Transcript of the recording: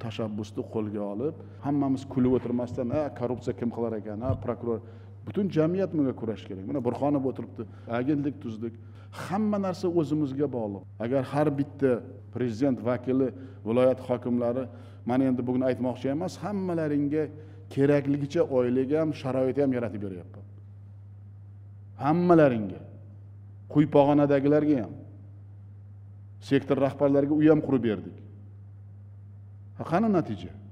tashabbusni qo'lga olib, hammamiz kulib o'tirmasdan, korrupsiya kim qilar ekan, prokuror, butun jamiyat bunga kurash kerak. Mana Burxonov o'tiribdi, agentlik tuzdik. Hamma narsa o'zimizga bog'liq. Agar har bitta prezident vakili, viloyat hokimlari, mana endi bugun aytmoqchi emas, hammalaringga kerakligicha oilaga ham, sharoit ham yaratib beryapman. Hammalaringga. Quyi pog'onadagilarga ham, sektor rahbarlariga uy ham qurib berdik. Qani natija?